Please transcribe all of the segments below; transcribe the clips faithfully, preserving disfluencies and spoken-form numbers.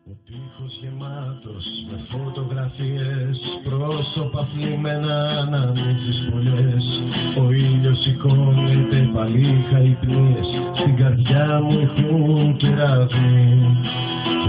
Ο τοίχος γεμάτος με φωτογραφίες, πρόσωπα θλιμμένα, αναμνήσεις πολλές. Ο ήλιος σηκώνεται, παλίχα υπνίες, στην καρδιά μου ηχούν κεραυνοί και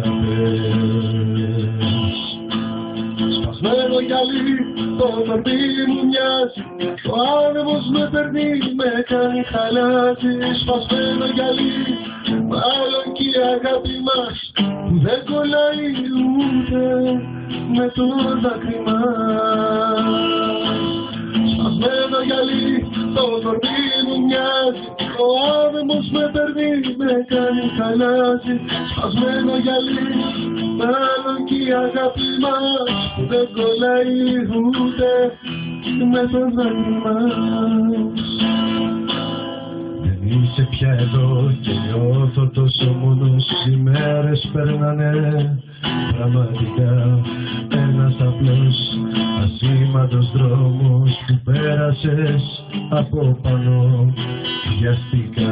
αστραπές. Σπασμένο γυαλί, το κορμί μου μοιάζει, ο άνεμος με παίρνει, με κάνει χαλάζει. Σπασμένο γυαλί, μάλλον κι η αγάπη μας που δεν κολλάει ούτε με το δάκρυ μας. Σπασμένο γυαλί, το κορμί μου μοιάζει, ο άνεμος με παίρνει, με κάνει χαλάζει. Σπασμένο γυαλί, μάλλον κι η αγάπη μας που δεν κολλάει ούτε με το δάκρυ μας. Δεν είσαι πια εδώ και νιώθω τόσο μόνος. Οι μέρες περνάνε πραγματικά. Ένας απλός ασήμαντος δρόμος που πέρασες από πάνω βιαστικά.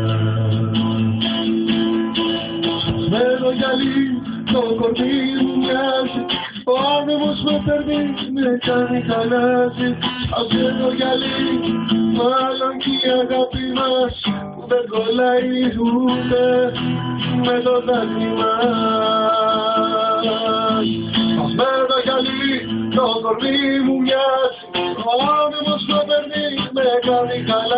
Σπασμένο γυαλί, το κορμί μου μοιάζει, ο άνεμος με παίρνει, με κάνει χαλάζει. Σπασμένο γυαλί, μάλλον κι η αγάπη μας που δεν κολλάει ούτε με το δάκρυ μας. Σπασμένο γυαλί, το κορμί μου μοιάζει, ο άνεμος με παίρνει, με κάνει χαλάζει.